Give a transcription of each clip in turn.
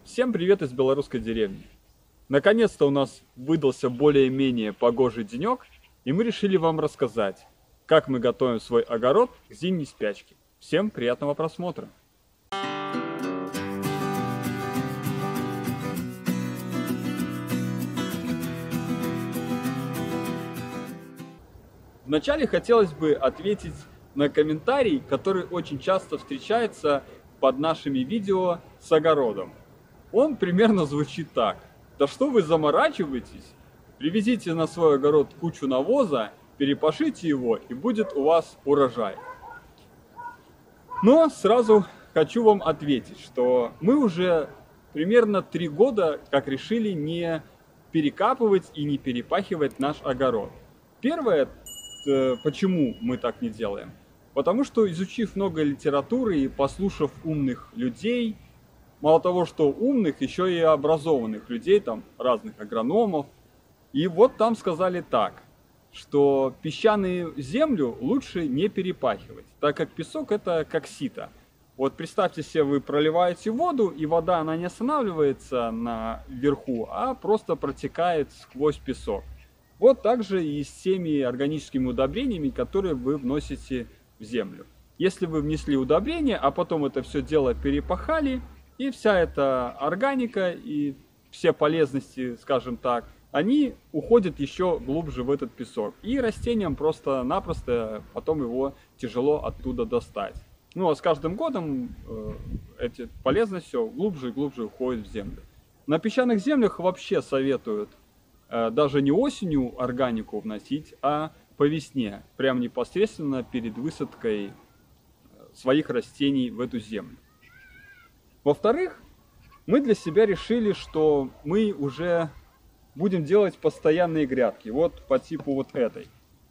Всем привет из белорусской деревни. Наконец-то у нас выдался более-менее погожий денек, и мы решили вам рассказать, как мы готовим свой огород к зимней спячке. Всем приятного просмотра! Вначале хотелось бы ответить на комментарий, который очень часто встречается под нашими видео с огородом. Он примерно звучит так: да что вы заморачиваетесь, привезите на свой огород кучу навоза, перепашите его, и будет у вас урожай. Но сразу хочу вам ответить, что мы уже примерно 3 года как решили не перекапывать и не перепахивать наш огород. Первое, почему мы так не делаем? Потому что, изучив много литературы и послушав умных людей, мало того, что умных, еще и образованных людей, там разных агрономов. И вот там сказали так, что песчаную землю лучше не перепахивать, так как песок это как сито. Вот представьте себе, вы проливаете воду, и вода она не останавливается наверху, а просто протекает сквозь песок. Вот так же и с теми органическими удобрениями, которые вы вносите в землю. Если вы внесли удобрения, а потом это все дело перепахали, и вся эта органика и все полезности, скажем так, они уходят еще глубже в этот песок. И растениям просто-напросто потом его тяжело оттуда достать. Ну а с каждым годом эти полезность все глубже и глубже уходит в землю. На песчаных землях вообще советуют даже не осенью органику вносить, а по весне, прям непосредственно перед высадкой своих растений в эту землю. Во-вторых, мы для себя решили, что мы уже будем делать постоянные грядки, вот по типу вот этой.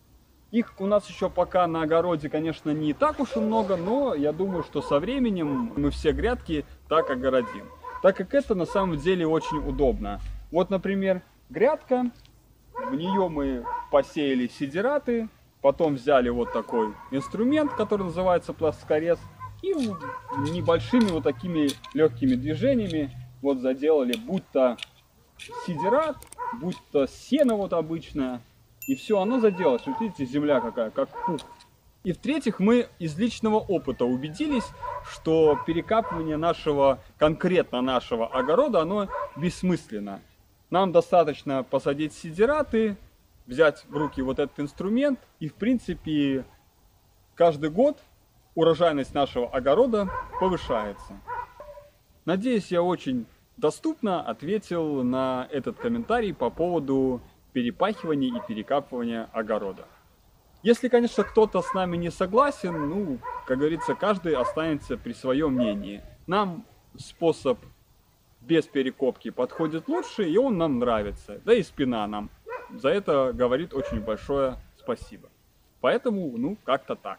Их у нас еще пока на огороде, конечно, не так уж и много, но я думаю, что со временем мы все грядки так огородим. Так как это на самом деле очень удобно. Вот, например, грядка, в нее мы посеяли сидираты, потом взяли вот такой инструмент, который называется плоскорез, и небольшими вот такими легкими движениями вот заделали, будь то сидират, будь то сено вот обычное, и все, оно заделалось. Вот видите, земля какая, как пух. И в-третьих, мы из личного опыта убедились, что перекапывание конкретно нашего огорода, оно бессмысленно. Нам достаточно посадить сидираты, взять в руки вот этот инструмент, и в принципе каждый год урожайность нашего огорода повышается. Надеюсь, я очень доступно ответил на этот комментарий по поводу перепахивания и перекапывания огорода. Если, конечно, кто-то с нами не согласен, ну, как говорится, каждый останется при своем мнении. Нам способ без перекопки подходит лучше, и он нам нравится. Да и спина нам за это говорит очень большое спасибо. Поэтому, ну, как-то так.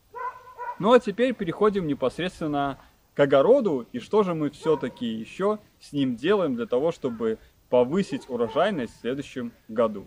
Ну а теперь переходим непосредственно к огороду, и что же мы все-таки еще с ним делаем для того, чтобы повысить урожайность в следующем году.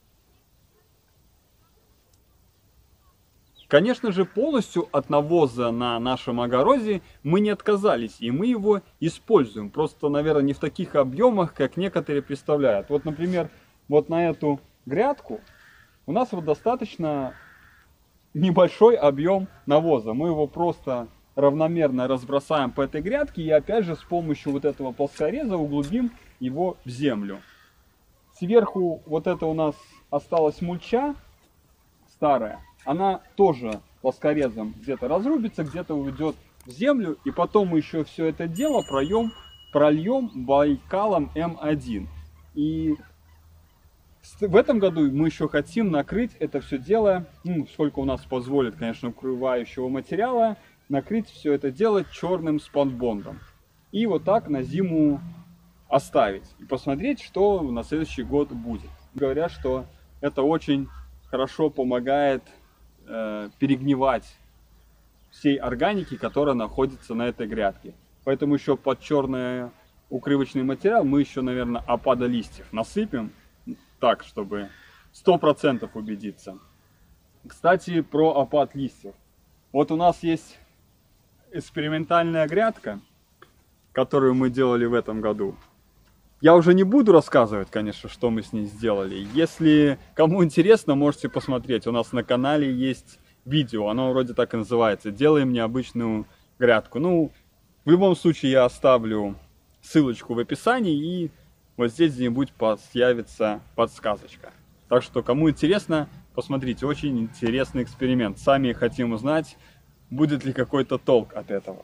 Конечно же, полностью от навоза на нашем огороде мы не отказались, и мы его используем. Просто, наверное, не в таких объемах, как некоторые представляют. Вот, например, вот на эту грядку у нас вот достаточно небольшой объем навоза. Мы его просто равномерно разбросаем по этой грядке и опять же с помощью вот этого плоскореза углубим его в землю. Сверху вот это у нас осталась мульча старая. Она тоже плоскорезом где-то разрубится, где-то уйдет в землю. И потом мы еще все это дело прольем Байкалом М1. И в этом году мы еще хотим накрыть это все дело, ну, сколько у нас позволит, конечно, укрывающего материала, накрыть все это дело черным спанбондом. И вот так на зиму оставить. И посмотреть, что на следующий год будет. Говорят, что это очень хорошо помогает перегнивать всей органики, которая находится на этой грядке. Поэтому еще под черный укрывочный материал мы еще, наверное, опада листьев насыпем. Так, чтобы 100% убедиться. Кстати, про опад листьев. Вот у нас есть экспериментальная грядка, которую мы делали в этом году. Я уже не буду рассказывать, конечно, что мы с ней сделали. Если кому интересно, можете посмотреть. У нас на канале есть видео, оно вроде так и называется «Делаем необычную грядку». Ну, в любом случае я оставлю ссылочку в описании, и вот здесь где-нибудь появится подсказочка. Так что, кому интересно, посмотрите, очень интересный эксперимент. Сами хотим узнать, будет ли какой-то толк от этого.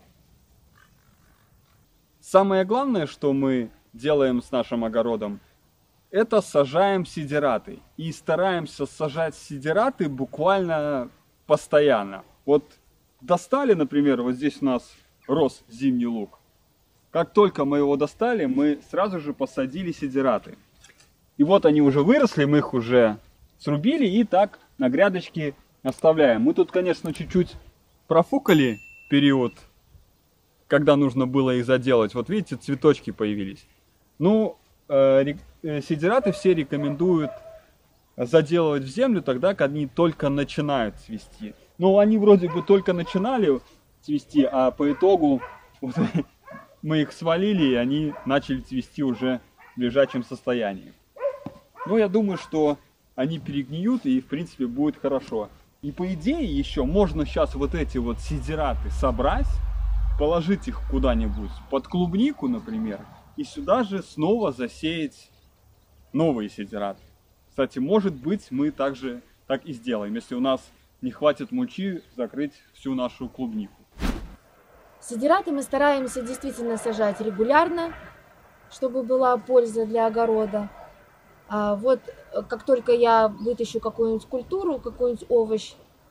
Самое главное, что мы делаем с нашим огородом, это сажаем сидираты. И стараемся сажать сидираты буквально постоянно. Вот достали, например, вот здесь у нас рос зимний лук. Как только мы его достали, мы сразу же посадили сидираты. И вот они уже выросли, мы их уже срубили и так на грядочке оставляем. Мы тут, конечно, чуть-чуть профукали период, когда нужно было их заделать. Вот видите, цветочки появились. Ну, сидираты все рекомендуют заделывать в землю тогда, когда они только начинают цвести. Ну, они вроде бы только начинали цвести, а по итогу вот, мы их свалили, и они начали цвести уже в лежачем состоянии. Ну, я думаю, что они перегниют, и в принципе будет хорошо. И по идее еще можно сейчас вот эти вот сидираты собрать, положить их куда-нибудь под клубнику, например, и сюда же снова засеять новые сидираты. Кстати, может быть, мы также так и сделаем, если у нас не хватит мульчи закрыть всю нашу клубнику. Сидираты мы стараемся действительно сажать регулярно, чтобы была польза для огорода. Вот как только я вытащу какую-нибудь культуру, какой-нибудь овощ,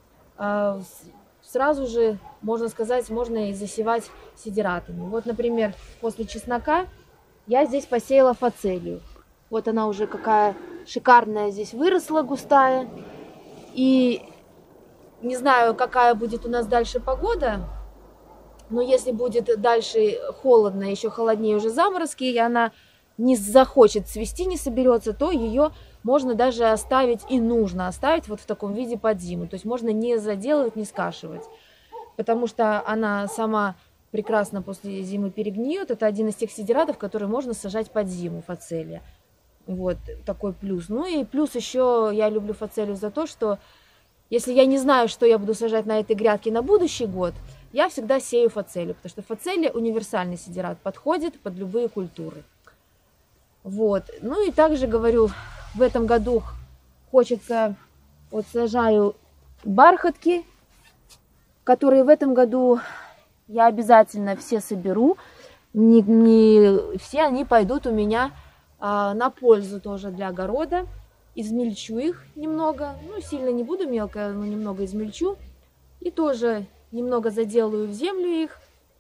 сразу же, можно сказать, можно и засевать сидиратами. Вот, например, после чеснока я здесь посеяла фацелию. Вот она уже какая шикарная здесь выросла, густая. И не знаю, какая будет у нас дальше погода, но если будет дальше холодно, еще холоднее уже заморозки, и она не захочет цвести, не соберется, то ее можно даже оставить, и нужно оставить вот в таком виде под зиму. То есть можно не заделывать, не скашивать, потому что она сама прекрасно после зимы перегниет. Это один из тех сидиратов, которые можно сажать под зиму, фацелия. Вот такой плюс. Ну и плюс еще я люблю фацелию за то, что если я не знаю, что я буду сажать на этой грядке на будущий год, я всегда сею фацелию, потому что фацелия универсальный сидират, подходит под любые культуры. Вот. Ну и также говорю, в этом году хочется, вот сажаю бархатки, которые в этом году я обязательно все соберу. Не все они пойдут у меня на пользу тоже для огорода. Измельчу их немного, ну сильно не буду мелко, но немного измельчу. И тоже немного заделаю в землю их.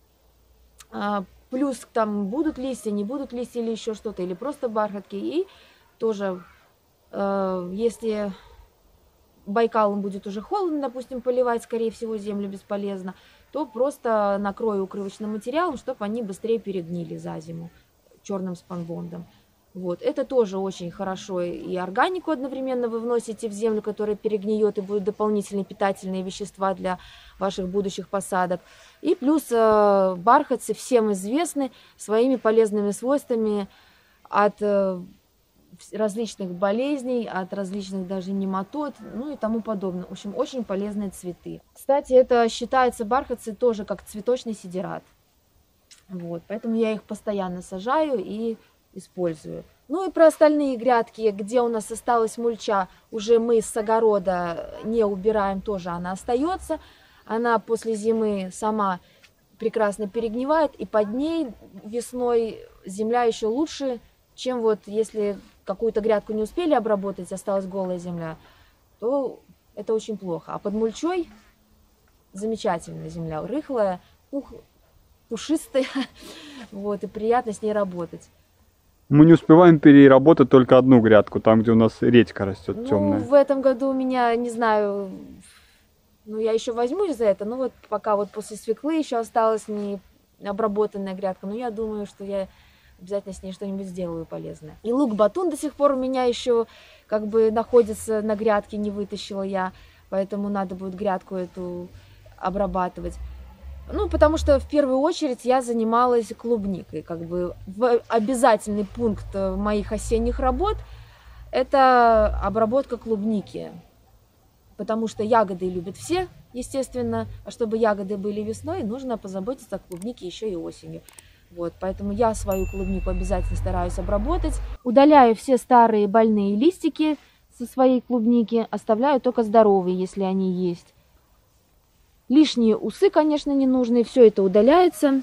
Плюс там будут листья, не будут листья или еще что-то, или просто бархатки. И тоже, если Байкалом будет уже холодно, допустим, поливать, скорее всего, землю бесполезно, то просто накрою укрывочным материалом, чтобы они быстрее перегнили за зиму черным спанбондом. Вот. Это тоже очень хорошо. И органику одновременно вы вносите в землю, которая перегниет, и будут дополнительные питательные вещества для ваших будущих посадок. И плюс бархатцы всем известны своими полезными свойствами от различных болезней, от различных даже нематод, ну и тому подобное. В общем, очень полезные цветы. Кстати, это считается бархатцы тоже как цветочный сидират. Вот. Поэтому я их постоянно сажаю и использую. Ну и про остальные грядки, где у нас осталась мульча, уже мы с огорода не убираем, тоже она остается. Она после зимы сама прекрасно перегнивает, и под ней весной земля еще лучше, чем вот если какую-то грядку не успели обработать, осталась голая земля, то это очень плохо. А под мульчой замечательная земля, рыхлая, пушистая, вот, и приятно с ней работать. Мы не успеваем переработать только одну грядку, там, где у нас редька растет темная. В этом году у меня, не знаю, ну я еще возьмусь за это, но вот пока вот после свеклы еще осталась не обработанная грядка, но я думаю, что я обязательно с ней что-нибудь сделаю полезное. И лук-батун до сих пор у меня еще как бы находится на грядке, не вытащила я, поэтому надо будет грядку эту обрабатывать. Ну, потому что в первую очередь я занималась клубникой. Как бы обязательный пункт моих осенних работ – это обработка клубники. Потому что ягоды любят все, естественно. А чтобы ягоды были весной, нужно позаботиться о клубнике еще и осенью. Вот, поэтому я свою клубнику обязательно стараюсь обработать. Удаляю все старые больные листики со своей клубники, оставляю только здоровые, если они есть. Лишние усы, конечно, не нужны, все это удаляется.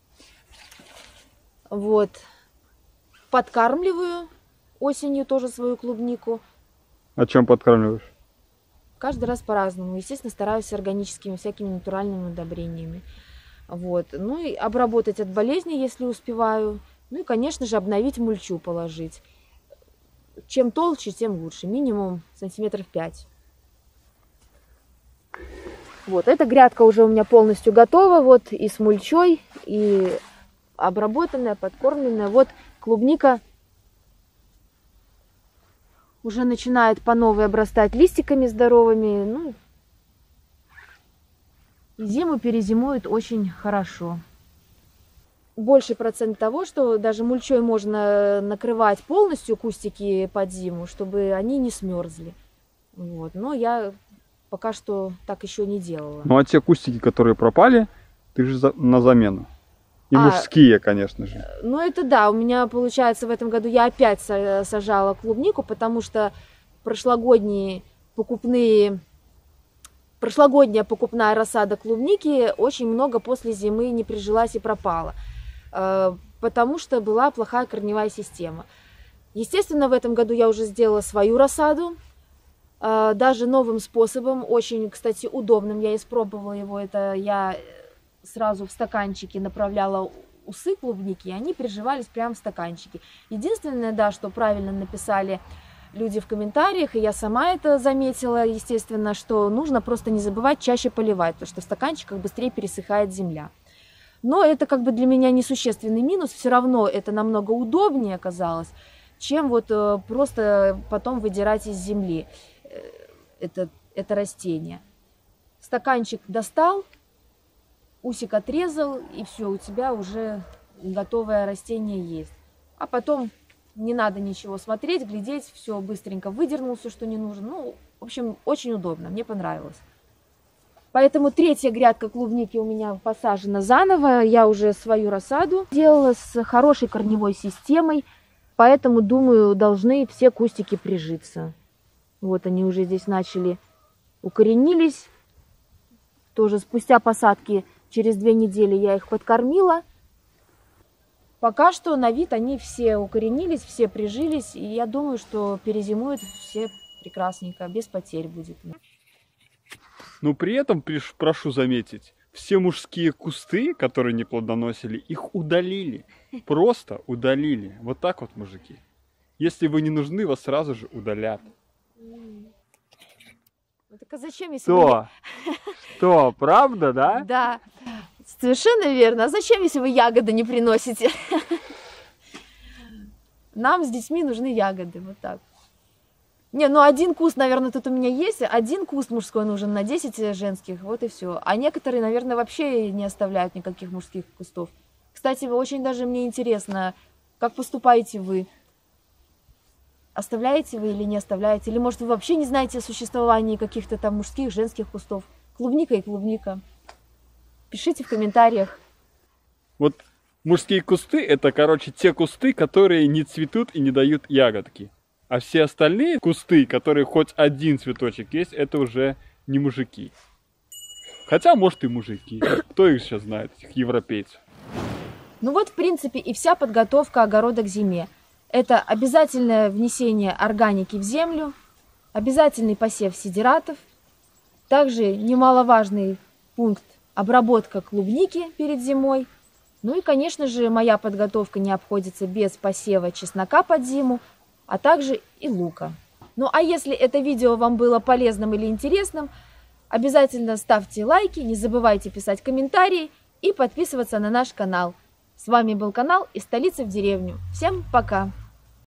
Вот. Подкармливаю осенью тоже свою клубнику. А чем подкармливаешь? Каждый раз по-разному. Естественно, стараюсь органическими, всякими натуральными удобрениями. Вот. Ну и обработать от болезней, если успеваю. Ну и, конечно же, обновить мульчу положить. Чем толще, тем лучше. Минимум сантиметров 5. Вот, эта грядка уже у меня полностью готова. Вот и с мульчой, и обработанная, подкормленная. Вот клубника уже начинает по новой обрастать листиками здоровыми. Ну, зиму перезимует очень хорошо. Больший процент того, что даже мульчой можно накрывать полностью кустики под зиму, чтобы они не смерзли. Вот. Но я пока что так еще не делала. Ну а те кустики, которые пропали, ты же на замену. И мужские, конечно же. Ну это да, у меня получается в этом году я опять сажала клубнику, потому что прошлогодняя покупная рассада клубники очень много после зимы не прижилась и пропала, потому что была плохая корневая система. Естественно, в этом году я уже сделала свою рассаду, даже новым способом, очень, кстати, удобным. Я испробовала его, это я сразу в стаканчике направляла усы клубники, и они приживались прямо в стаканчике. Единственное, да, что правильно написали люди в комментариях, и я сама это заметила, естественно, что нужно просто не забывать чаще поливать, потому что в стаканчиках быстрее пересыхает земля. Но это как бы для меня несущественный минус, все равно это намного удобнее оказалось, чем вот просто потом выдирать из земли это растение. Стаканчик достал, усик отрезал, и все, у тебя уже готовое растение есть. А потом не надо ничего смотреть, глядеть, все быстренько выдернул, все, что не нужно. Ну, в общем, очень удобно, мне понравилось. Поэтому третья грядка клубники у меня посажена заново. Я уже свою рассаду делала с хорошей корневой системой, поэтому, думаю, должны все кустики прижиться. Вот они уже здесь начали укоренились. Тоже спустя посадки через 2 недели я их подкормила. Пока что на вид они все укоренились, все прижились. И я думаю, что перезимуют все прекрасненько, без потерь будет. Но при этом, прошу заметить, все мужские кусты, которые не плодоносили, их удалили. Просто удалили. Вот так вот, мужики. Если вы не нужны, вас сразу же удалят. Так а зачем, если Что? Что, правда, да? Да, совершенно верно. А зачем, если вы ягоды не приносите? Нам с детьми нужны ягоды, вот так. Не, ну один куст, наверное, тут у меня есть. Один куст мужской нужен на 10 женских, вот и все. А некоторые, наверное, вообще не оставляют никаких мужских кустов. Кстати, очень даже мне интересно, как поступаете вы? Оставляете вы или не оставляете? Или, может, вы вообще не знаете о существовании каких-то там мужских, женских кустов? Клубника и клубника. Пишите в комментариях. Вот мужские кусты — это, короче, те кусты, которые не цветут и не дают ягодки. А все остальные кусты, которые хоть один цветочек есть, это уже не мужики. Хотя, может, и мужики. Кто их сейчас знает, этих европейцев? Ну вот, в принципе, и вся подготовка огорода к зиме. Это обязательное внесение органики в землю, обязательный посев сидератов, также немаловажный пункт – обработка клубники перед зимой. Ну и, конечно же, моя подготовка не обходится без посева чеснока под зиму, а также и лука. Ну а если это видео вам было полезным или интересным, обязательно ставьте лайки, не забывайте писать комментарии и подписываться на наш канал. С вами был канал «Из столицы в деревню». Всем пока!